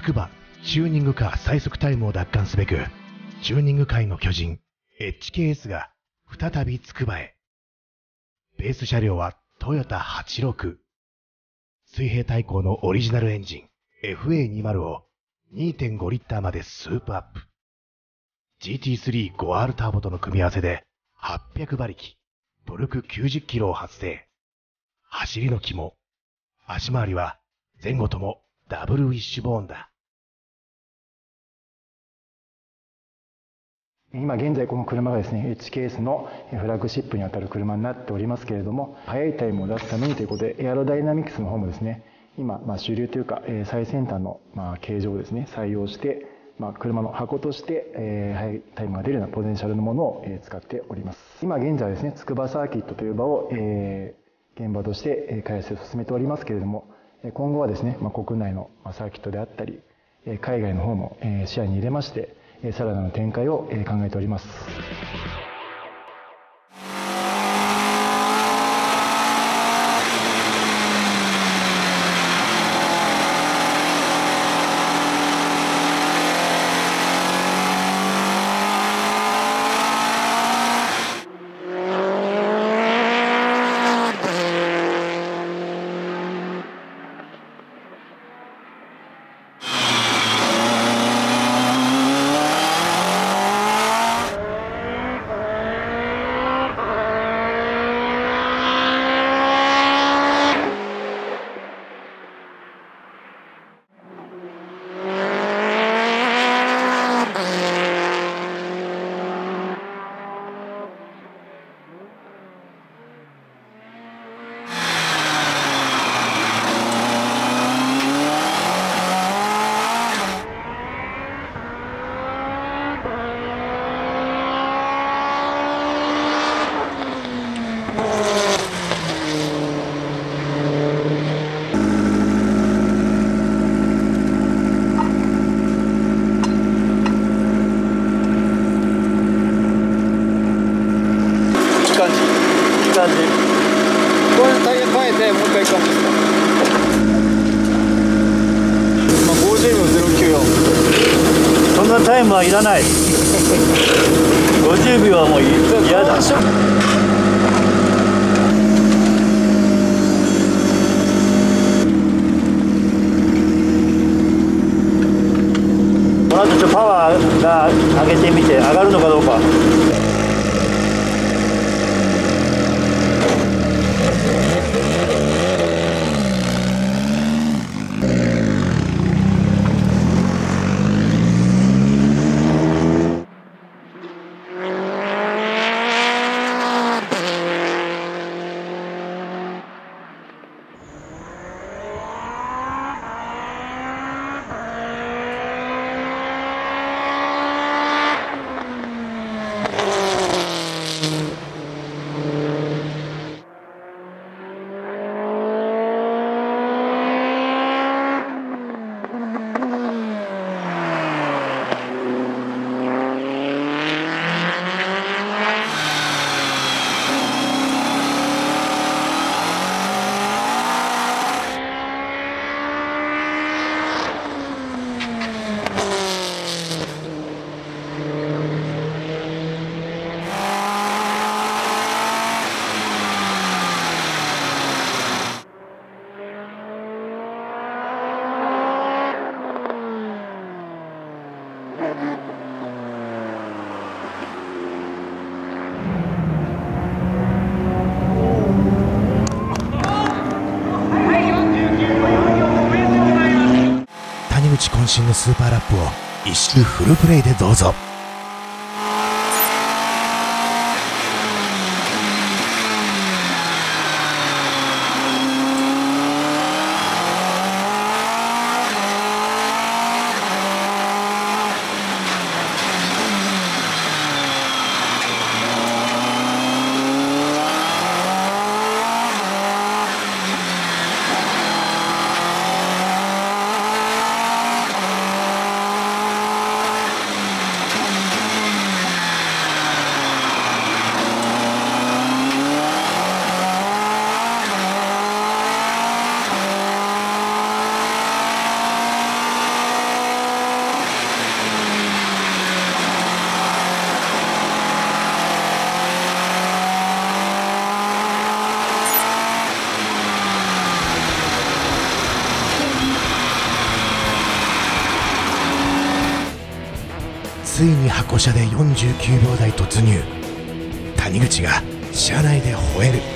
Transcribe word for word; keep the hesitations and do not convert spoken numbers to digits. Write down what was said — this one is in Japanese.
くばチューニングカー最速タイムを奪還すべく、チューニング界の巨人 エイチケーエス が再びつくばへ。ベース車両はトヨタはちじゅうろく。水平対向のオリジナルエンジン エフエーにじゅう を にてんご リッターまでスープアップ。ジーティースリーフォーアール ターボとの組み合わせではっぴゃくばりき、トルクきゅうじゅっキロを発生。走りの肝。足回りは前後ともダブルウィッシュボーンだ。 今現在この車がですね エイチケーエス のフラッグシップにあたる車になっておりますけれども、速いタイムを出すためにということでエアロダイナミクスの方もですね、今まあ主流というか最先端のまあ形状をですね採用して、まあ車の箱として速いタイムが出るようなポテンシャルのものを使っております。今現在はですね筑波サーキットという場を現場として開発を進めておりますけれども、今後はですね、まあ、国内のサーキットであったり海外の方も視野に入れましてさらなる展開を考えております。 これタイヤ変えてもう一回行くんですか。まあ、ごじゅうびょうゼロきゅうよん。 そんなタイムはいらない。ごじゅうびょうはもう嫌だ。この後ちょっとパワーが上げてみて上がるのかどうか。 渾身のスーパーラップを一周フルプレイでどうぞ。 ついに箱車でよんじゅうきゅうびょう台突入。谷口が車内で吠える。